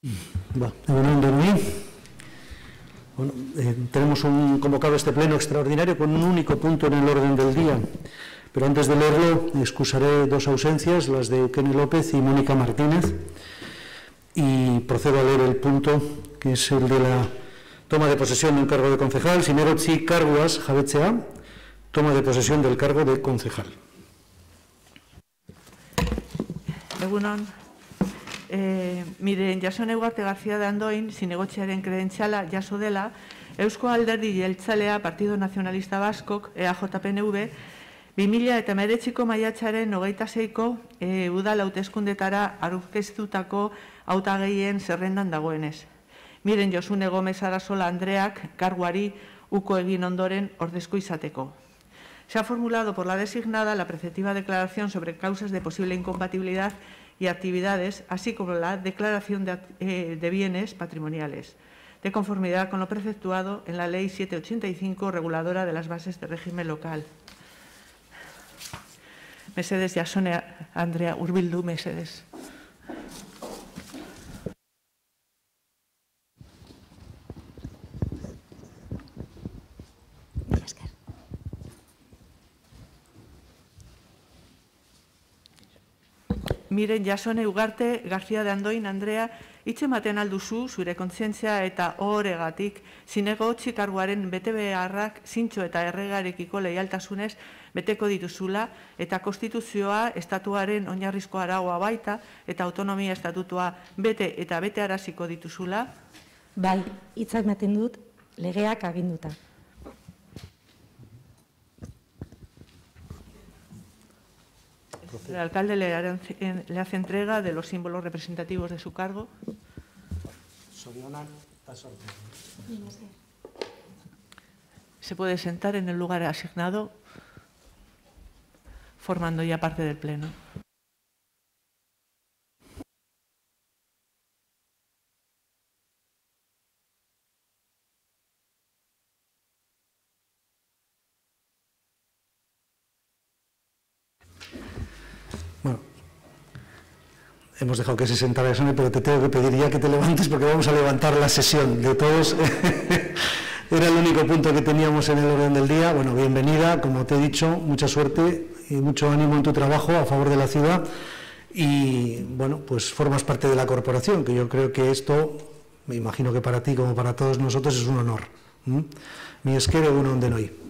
Bueno, tenemos convocado este pleno extraordinario con un único punto en el orden del día, pero antes de leerlo excusaré dos ausencias, las de Eukene López y Mónica Martínez, y procedo a leer el punto que es el de la toma de posesión de un cargo de concejal. Zinegotzi karguaz jabetzea, toma de posesión del cargo de concejal. Egunon. Miren, Jasone Ugarte García de Andoin, zinegotziaren kredentziala jaso dela, Eusko Alderdi Jeltzalea Partido Nacionalista Baskok, EAJ-PNV, 2019ko maiatzaren 26ko udal hauteskundetara aurkeztutako hautagaien zerrendan dagoenez. Miren, Josune Gomez Arasola Andreak karguari uko egin ondoren ordezko izateko. Se ha formulado por la designada la preceptiva declaración sobre causas de posible incompatibilidad y actividades, así como la declaración de bienes patrimoniales, de conformidad con lo preceptuado en la Ley 785, reguladora de las bases de régimen local. Mesedes, Jasone Andrea, hurbildu mesedes. Miren, Jasone Ugarte García de Andoin Andrea, hitz ematen alduzu zure kontzientzia eta ohoregatik zinegotzi karguaren betebeharrak zintzo eta erregarekiko leialtasunez beteko dituzula eta konstituzioa estatuaren oinarrizko araua baita eta autonomia estatutua bete eta betearaziko dituzula? Bai, hitz ematen dut legeak aginduta. El alcalde le hace entrega de los símbolos representativos de su cargo. Se puede sentar en el lugar asignado, formando ya parte del pleno. Bueno, hemos dejado que se sentara Jasone, pero te tengo que pedir ya que te levantes porque vamos a levantar la sesión de todos. Era el único punto que teníamos en el orden del día. Bueno, bienvenida, como te he dicho, mucha suerte y mucho ánimo en tu trabajo a favor de la ciudad. Y bueno, pues formas parte de la corporación, que yo creo que esto, me imagino que para ti como para todos nosotros es un honor. Mi esker egun on denoi.